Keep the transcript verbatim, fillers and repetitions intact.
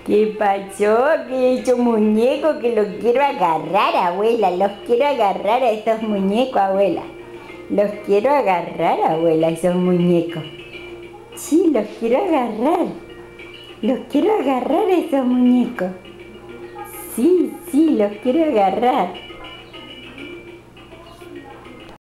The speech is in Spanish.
¿Qué pasó? Que he hecho un muñeco que los quiero agarrar, abuela. Los quiero agarrar a esos muñecos, abuela. Los quiero agarrar, abuela, esos muñecos. Sí, los quiero agarrar. Los quiero agarrar a esos muñecos. Sí, sí, los quiero agarrar.